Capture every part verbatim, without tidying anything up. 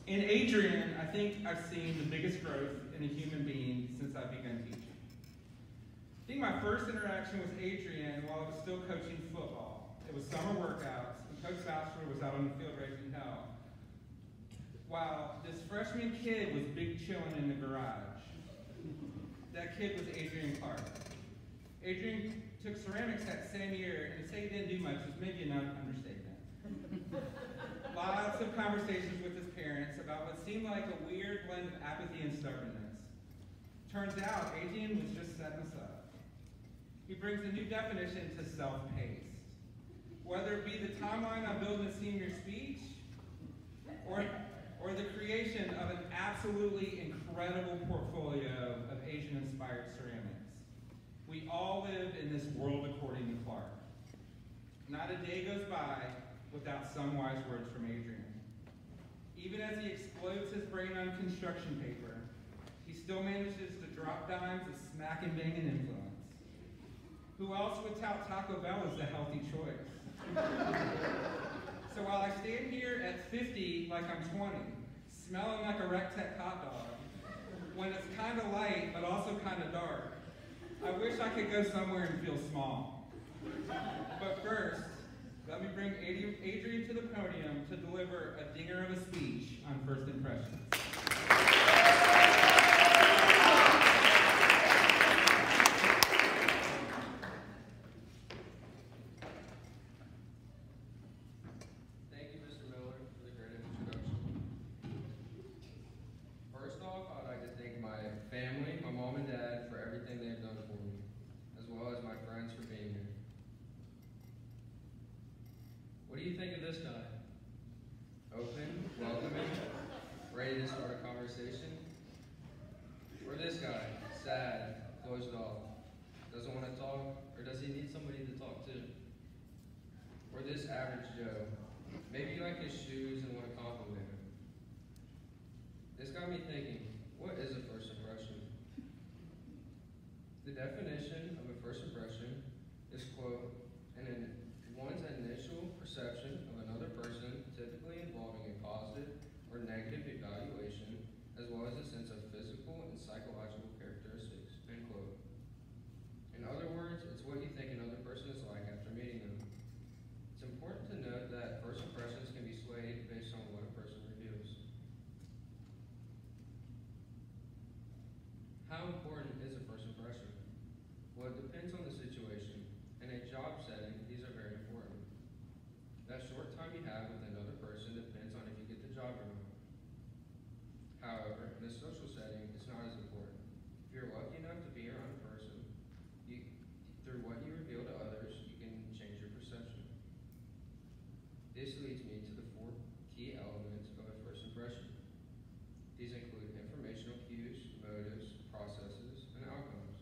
In Adrian, I think I've seen the biggest growth in a human being since I began teaching. I think my first interaction with Adrian while I was still coaching football. It was summer workouts, and Coach Bachelor was out on the field raising hell, while this freshman kid was big chilling in the garage. That kid was Adrian Clark. Adrian took ceramics that same year, and to say he didn't do much is maybe an understatement. Lots of conversations with his parents about what seemed like a weird blend of apathy and stubbornness. Turns out, Adrian was just setting us up. He brings a new definition to self-paced. Whether it be the timeline on building a senior speech, or, or the creation of an absolutely incredible portfolio of Asian-inspired ceramics. We all live in this world according to Clark. Not a day goes by without some wise words from Adrian. Even as he explodes his brain on construction paper, he still manages to drop dimes of smack and bang and influence. Who else would tout Taco Bell as the healthy choice? So while I stand here at fifty like I'm twenty, smelling like a Rectech hot dog, when it's kind of light but also kind of dark, I wish I could go somewhere and feel small. But first, let me bring Adrian to the podium to deliver a dinger of a speech on first impressions. Thank you, Mister Miller, for the great introduction. First off, I'd like to thank my family, my mom and dad, for everything they've done for me, as well as my friends for being here. What do you think of this guy? Open, welcoming, ready to start a conversation? Or this guy, sad, closed off, doesn't want to talk, or does he need somebody to talk to? Or this average Joe, maybe you like his shoes and want to compliment him. This got me thinking, what is a first impression? The definition of a first impression is, quote, an one's initial perception of another person, typically involving a positive or negative evaluation, as well as a sense of physical and psychological characteristics, end quote. In other words, it's what you think another person is like after meeting them. It's important to note that first impressions can be swayed based on what a person reveals. How important is a first impression? Well, it depends on the situation. In a job setting, these are very important. That short time you have with another person depends on if you get the job or not. However, in a social setting, it's not as important. If you're lucky enough to be around a person, you, through what you reveal to others, you can change your perception. This leads me to the four key elements of a first impression. These include informational cues, motives, processes, and outcomes.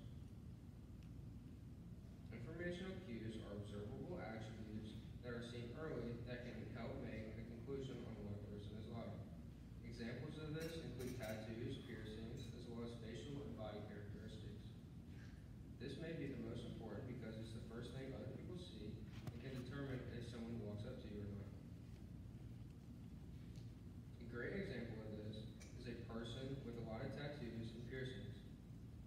Informational cues are observable attributes that are seen early that can help make a conclusion on what a person is like. Examples of this include tattoos, piercings, as well as facial and body characteristics. This may be the most important because it's the first thing other people see and can determine if someone walks up to you or not. A great example of this is a person with a lot of tattoos and piercings.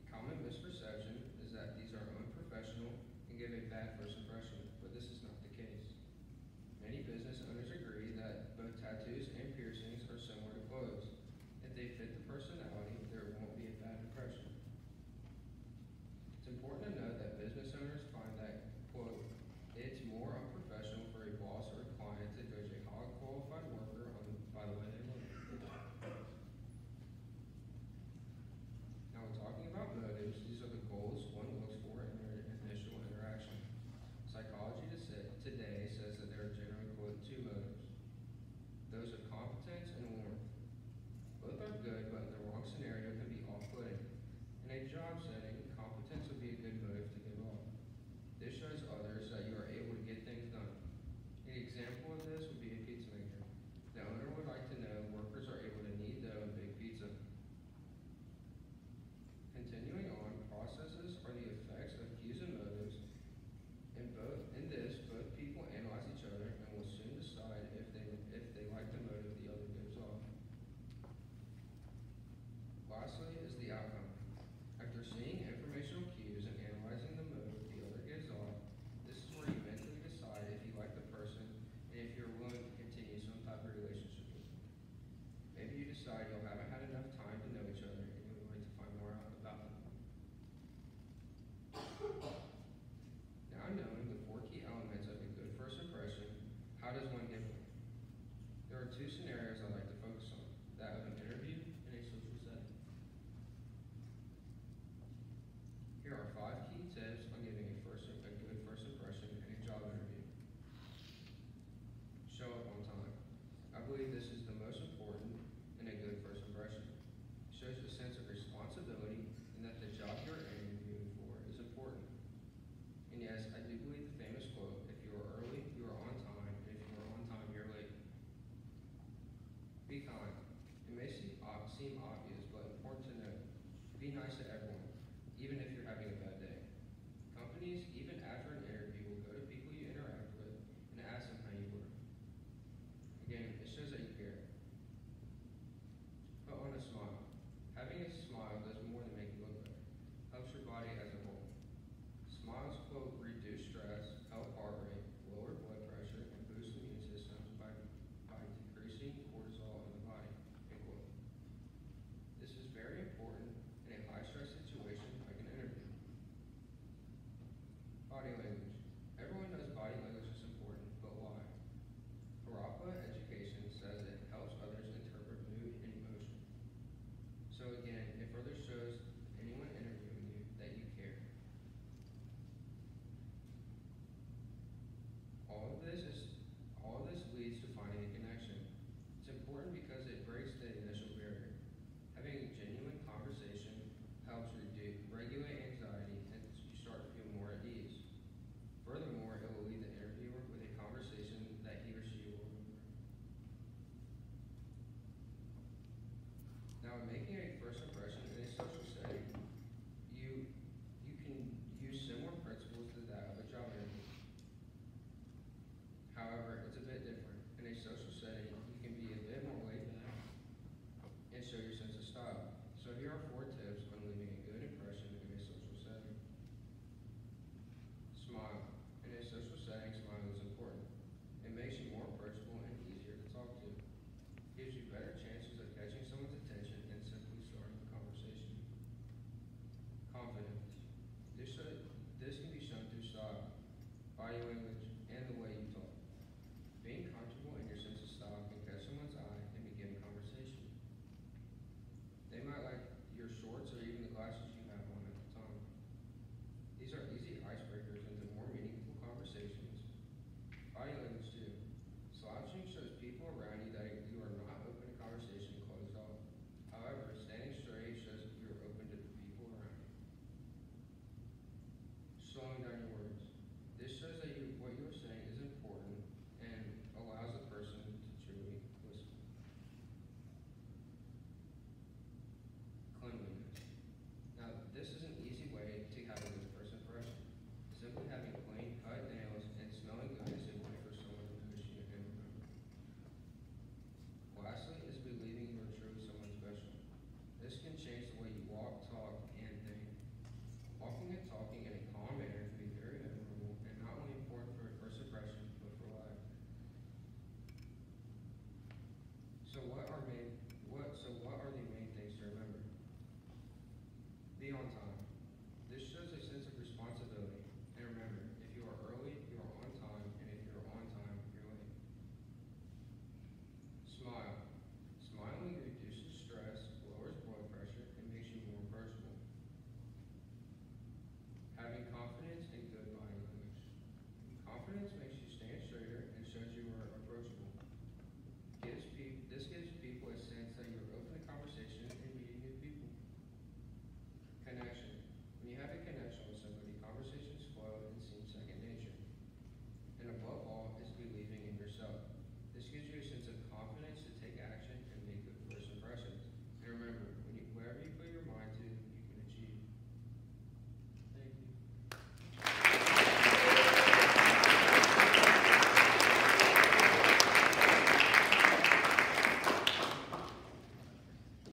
There are two scenarios I like to focus on, that of an interview and a social setting. Here are five key tips on giving a first a good first impression in a job interview. Show up on time. I believe this is the most important in a good first impression. It shows a sense of responsibility and that the job you're interviewing for is important. And yes, I do believe the famous quote, if you are early, you are on time, and if you are on time, you're late. Be kind. It may seem, ob- seem obvious, but important to note. Be nice to everyone, even if you're having a bad day. Companies, even after an interview, will go to people you interact with and ask them how you were. Again, it shows that you care. Put on a smile. Having a smile does more than make you look better. Helps your body as a whole. Smiles, quote, reduce stress, help heart rate, lower blood pressure, and boost immune systems by, by decreasing cortisol in the body, end quote. This is very important in a high-stress situation like an interview. Body language. Everyone knows body language is important, but why? Harappa education says it helps others interpret mood and emotion. So again, it further shows anyone interviewing you that you care. All of this is all of this leads to finding a connection. It's important because it breaks the initial barrier. Having a genuine conversation helps reduce regulate anxiety and you start to feel more at ease. Furthermore, it will lead the interviewer with a conversation that he or she will remember. Now, in making a first impression in a social setting,